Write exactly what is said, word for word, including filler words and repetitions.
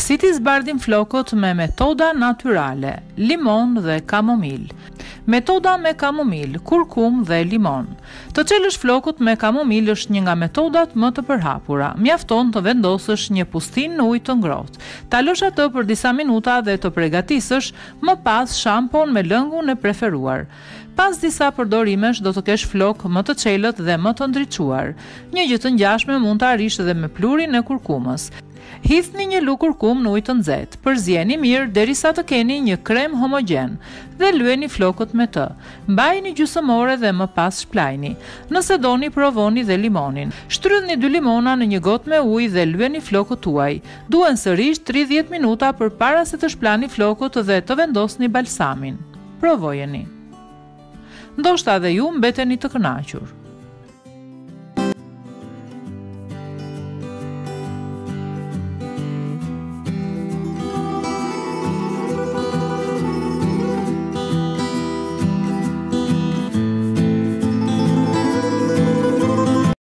Si t'i zbardhim flokët me metoda natyrale, limon dhe kamomil. Metoda me kamomil, kurkum dhe limon. Të çelësh flokët me kamomil është një nga metodat më të përhapura. Mjafton të vendosësh një pustinë në ujë të ngrohtë. Ta lësh atë për disa minuta dhe të përgatisësh më pas shampon me lëngun e preferuar. Pas disa përdorimesh do të kesh flokë më të çelët dhe më të ndriçuar. Një gjë të ngjashme mund të arish edhe me plurin e kurkumës. Hidhni një lugë kurkum në ujë të nxehtë, përzjeni mirë derisa të keni një krem homogjen dhe lyeni flokët me të. Mbajini gjysmë ore dhe më pas shplajni. Nëse doni, provoni dhe limonin. Shtrydhni dy limona në një gotë me ujë dhe lyeni flokët tuaj. Duhen sërish tridhjetë minuta përpara se të shplani flokët dhe të vendosni balsamin. Provojeni. Ndoshta edhe ju mbeteni të kënaqur.